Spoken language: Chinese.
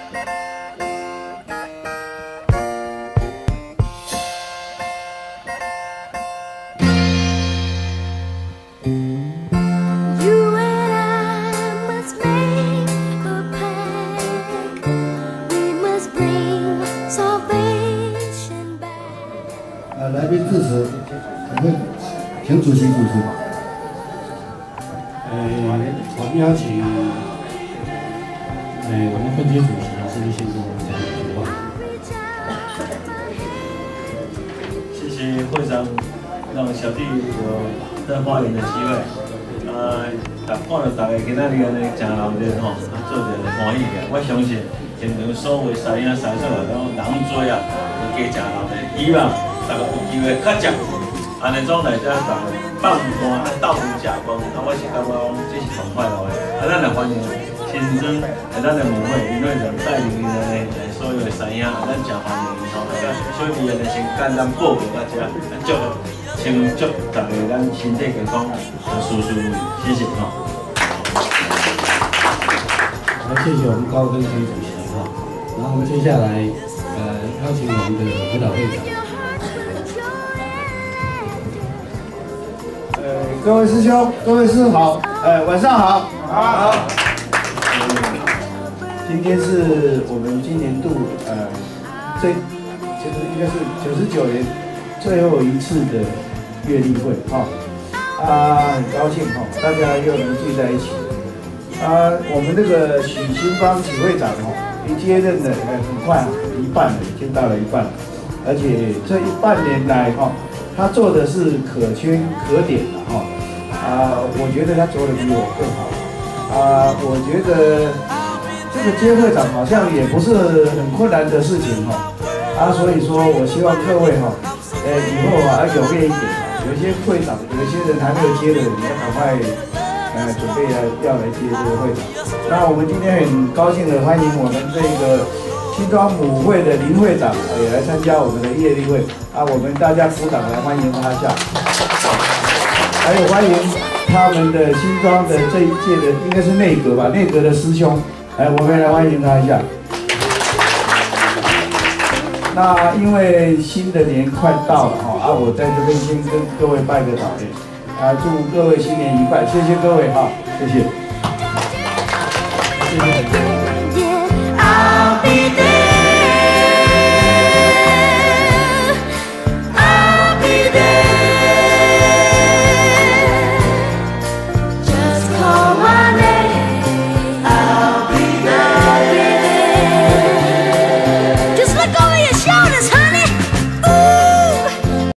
来宾致辞，我们请主席主持。 我们邀请我们分区主席是先跟我们讲几句话。 谢谢会长让小弟有这发言的机会。看到大家今仔日安尼真热闹吼，做着欢喜个。我相信现场所有师兄师嫂拢人多啊，加真热闹。希望大家有机会较接，安尼种来遮大家放寒斗阵食饭，我是感觉讲这是上快乐的。咱来欢迎新增咱的母会林会长带领所有的师兄，咱真欢迎伊吼。小弟安尼先简单报告大家，先祝大家咱身体健康，事事如意，谢谢吼。 好，谢谢我们高分区主席哈。然后我们接下来邀请我们的辅导会长。 各位师兄、各位师好，晚上好。好。今天是我们今年度其实应该是99年最后一次的月例会哈。很高兴哈，大家又能聚在一起。我们这个许新芳许会长哈，一接任的很快一半了，已经到了一半了，而且这半年来哈，他做的是可圈可点的哈。我觉得他做的比我更好。我觉得这个接会长好像也不是很困难的事情哈。所以说我希望各位哈，以后要踊跃一点。有一些会长，有一些人还没有接的，你要赶快准备要来接这个会长。那我们今天很高兴的欢迎我们这个新庄母会的林会长也来参加我们的业例会我们大家鼓掌来欢迎他一下。还有欢迎他们的新庄的这一届的应该是内阁吧，内阁的师兄，我们来欢迎他一下。那因为新的年快到了哈，我在这边先跟各位拜个早年，祝各位新年愉快，谢谢各位哈，谢谢。 谢谢。